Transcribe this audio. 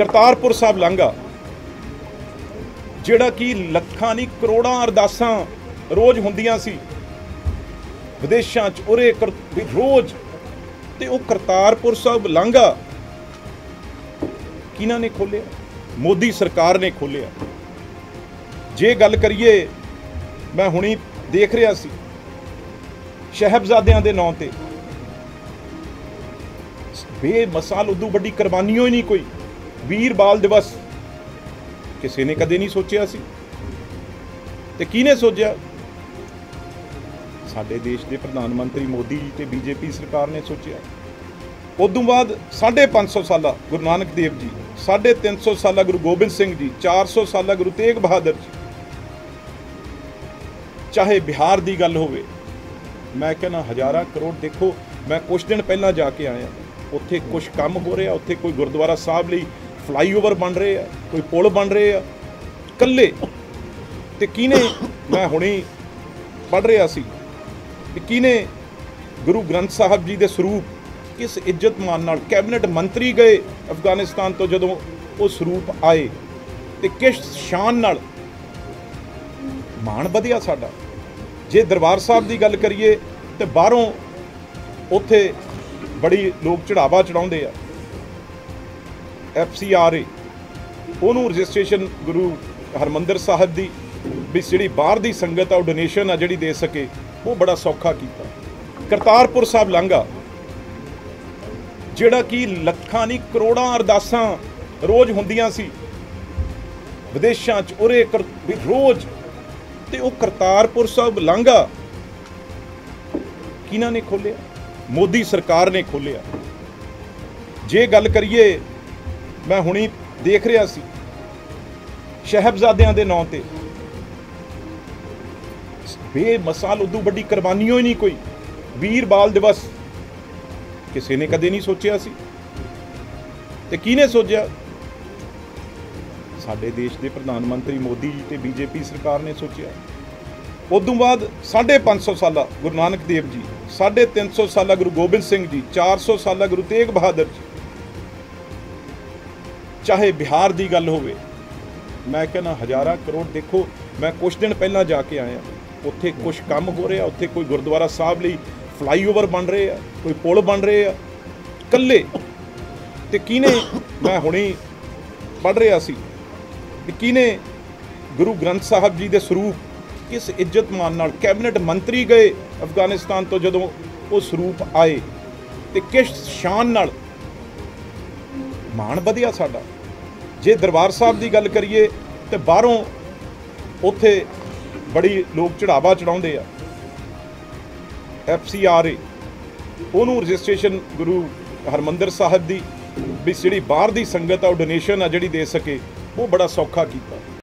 करतारपुर साहब लांघा जिहड़ा कि लखां नहीं करोड़ां अरदासां रोज़ हुंदियां सी विदेशां च उरे रोज़, ते वो करतारपुर साहब लांघा किन्हां ने खोलिया? मोदी सरकार ने खोलिया। जे गल करिए, मैं हुणी देख रहा सी शहबजादियां दे नां ते बेमिसाल उदू वड्डी कुर्बानियों ही नहीं कोई। वीर बाल दिवस किसी ने कदे नहीं सोचिया सी, ते किहने सोचिया? साडे देश के प्रधानमंत्री मोदी जी ते बीजेपी सरकार ने सोचिया। उदों बाद 550 साल गुरु नानक देव जी, 350 साल गुरु गोबिंद सिंह जी, 400 साल गुरु तेग बहादुर जी। चाहे बिहार की गल होवे, मैं कहना हज़ारां करोड़। देखो, मैं कुछ दिन पहला जाके आया, उत्थे कुछ काम हो रहा, उत्थे कोई गुरुद्वारा साहब लई फ्लाईओवर बन रहे हैं, कोई पुल बन रहे हैं कल्ले। ते किने, मैं हुणे पढ़ रहा सी किने गुरु ग्रंथ साहब जी के स्वरूप किस इज्जत मान नाल कैबिनेट मंत्री गए अफगानिस्तान तो जदों वो स्वरूप आए, ते किस शान नाल मान वधिया साडा। जे दरबार साहब की गल करिए तो बाहरों उत्थे बड़ी लोग चढ़ावा चढ़ाउंदे आ। FCRA उहनूं रजिस्ट्रेशन गुरु हरमंदर साहब की भी जिहड़ी बाहर की संगत आ डोनेशन आ जिहड़ी दे सके, वो बड़ा सौखा कीता। करतारपुर साहब लांघा जिहड़ा कि लखां नहीं करोड़ां अरदासां रोज़ हुंदियां सी विदेशां च उरे रोज़, ते वो करतारपुर साहब लांघा किन्हां ने खोलिया? मोदी सरकार ने खोलिया। जे गल करिए, मैं हुणी देख रहा सी शहबजादियां दे नां ते बेमिसाल उदू वड्डी कुर्बानियों ही नहीं कोई। वीर बाल दिवस किसी ने कदे नहीं सोचिया सी, ते किहने सोचिया? साडे देश के प्रधानमंत्री मोदी जी ते बीजेपी सरकार ने सोचिया। उदों बाद 550 साल गुरु नानक देव जी, 350 साल गुरु गोबिंद सिंह जी, 400 साल गुरु तेग बहादुर जी। चाहे बिहार की गल होवे, मैं कहना हज़ारां करोड़। देखो, मैं कुछ दिन पहला जाके आया, उत्थे कुछ काम हो रहा, उत्थे कोई गुरुद्वारा साहब लई फ्लाईओवर बन रहे हैं, कोई पुल बन रहे हैं कल्ले। ते किने, मैं हुणे पढ़ रहा सी किने गुरु ग्रंथ साहब जी के स्वरूप किस इज्जत मान नाल कैबिनेट मंत्री गए अफगानिस्तान तो जदों वो स्वरूप आए, ते किस शान नाल मान वधिया साडा। जे दरबार साहब की गल करिए तो बाहरों उत्थे बड़ी लोग चढ़ावा चढ़ाउंदे आ। FCRA उहनूं रजिस्ट्रेशन गुरु हरमंदर साहब की भी जिहड़ी बाहर की संगत आ डोनेशन आ जिहड़ी दे सके, वो बड़ा सौखा कीता।